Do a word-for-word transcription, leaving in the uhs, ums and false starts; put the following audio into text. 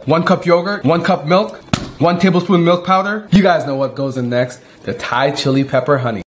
one cup yogurt, one cup milk, one tablespoon milk powder. You guys know what goes in next. The Thai chili pepper honey.